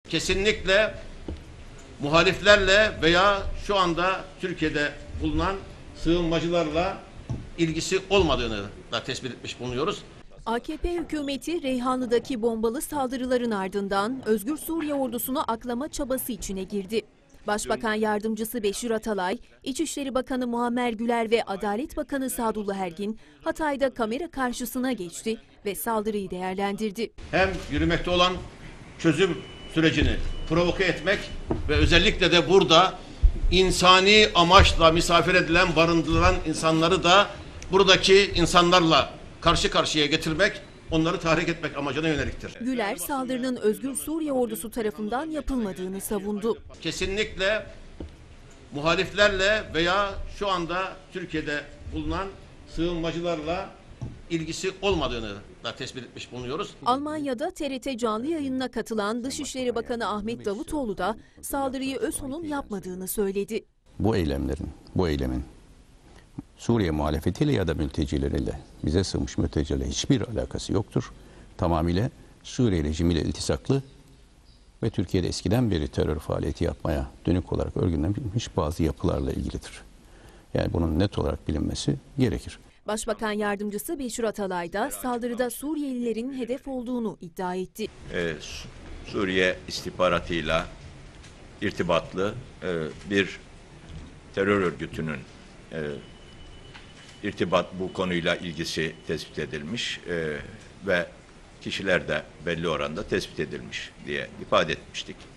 Kesinlikle muhaliflerle veya şu anda Türkiye'de bulunan sığınmacılarla ilgisi olmadığını da tespit etmiş bulunuyoruz. AKP hükümeti Reyhanlı'daki bombalı saldırıların ardından Özgür Suriye ordusunu aklama çabası içine girdi. Başbakan Yardımcısı Beşir Atalay, İçişleri Bakanı Muammer Güler ve Adalet Bakanı Sadullah Ergin Hatay'da kamera karşısına geçti ve saldırıyı değerlendirdi. Hem yürümekte olan çözüm sürecini provoke etmek ve özellikle de burada insani amaçla misafir edilen, barındırılan insanları da buradaki insanlarla karşı karşıya getirmek, onları tahrik etmek amacına yöneliktir. Güler saldırının Özgür Suriye ordusu tarafından yapılmadığını savundu. Kesinlikle muhaliflerle veya şu anda Türkiye'de bulunan sığınmacılarla ilgisi olmadığını da tespit etmiş bulunuyoruz. Almanya'da TRT canlı yayınına katılan Dışişleri Bakanı Ahmet Davutoğlu da saldırıyı ÖSO'nun yapmadığını söyledi. Bu eylemin Suriye muhalefetiyle ya da mültecileriyle, bize sığınmış mültecilerle hiçbir alakası yoktur. Tamamıyla Suriye rejimiyle iltisaklı ve Türkiye'de eskiden beri terör faaliyeti yapmaya dönük olarak örgütlenmiş bazı yapılarla ilgilidir. Yani bunun net olarak bilinmesi gerekir. Başbakan Yardımcısı Beşir Atalay da saldırıda Suriyelilerin hedef olduğunu iddia etti. Suriye istihbaratıyla irtibatlı bir terör örgütünün bu konuyla ilgisi tespit edilmiş ve kişiler de belli oranda tespit edilmiş diye ifade etmiştik.